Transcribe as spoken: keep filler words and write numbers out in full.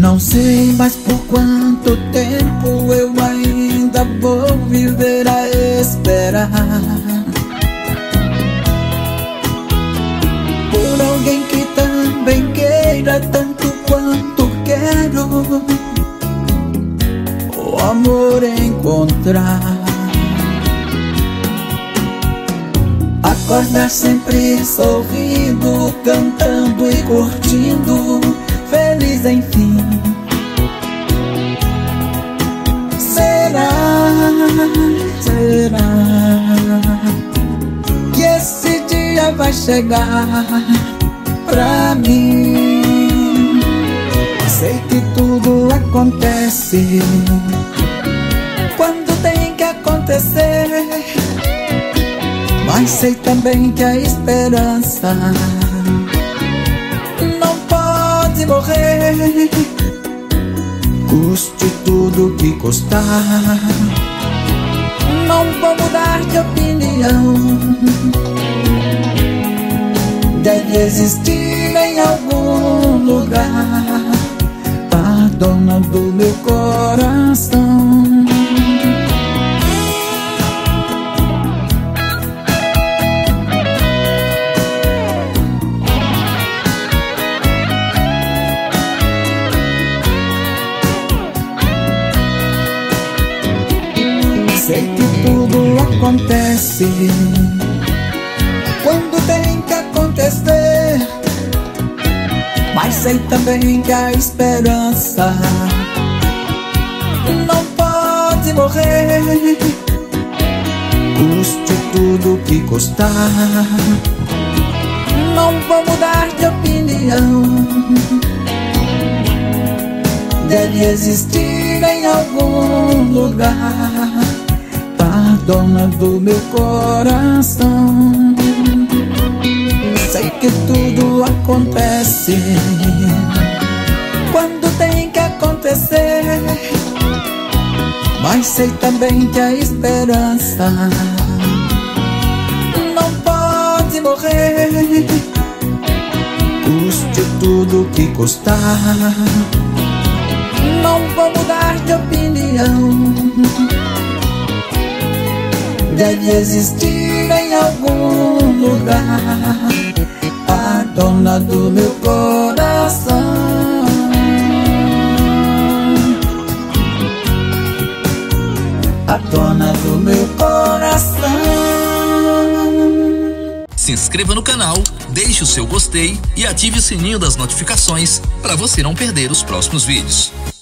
Não sei mais por quanto tempo eu ainda vou viver a esperar por alguém que também queira tanto quanto quero o amor encontrar. Acordar sempre sorrindo, cantando e curtindo, feliz enfim. Será, será que esse dia vai chegar pra mim? Sei que tudo acontece quando tem que acontecer, mas sei também que a esperança não pode morrer, custe tudo que custar. Não vou mudar de opinião, deve existir em algum lugar a dona do meu coração. Sei que tudo acontece quando tem que acontecer, mas sei também que a esperança não pode morrer, custe tudo que custar. Não vou mudar de opinião, deve existir em algum lugar a dona do meu coração. Sei que tudo acontece quando tem que acontecer, mas sei também que a esperança não pode morrer, custe tudo que custar. Não vou mudar de opinião, deve existir em algum lugar a dona do meu coração. A dona do meu coração. Se inscreva no canal, deixe o seu gostei e ative o sininho das notificações para você não perder os próximos vídeos.